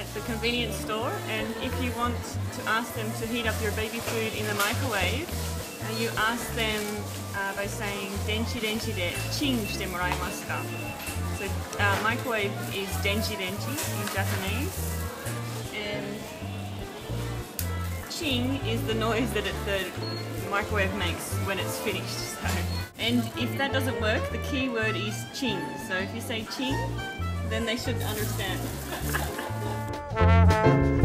the convenience store, and if you want to ask them to heat up your baby food in the microwave, you ask them by saying Denshi Denshi de Ching shite moraemasu ka. So microwave is Denshi Denshi in Japanese, and Ching is the noise that the microwave makes when it's finished. So, and if that doesn't work, the key word is Ching. So if you say Ching, then they should understand.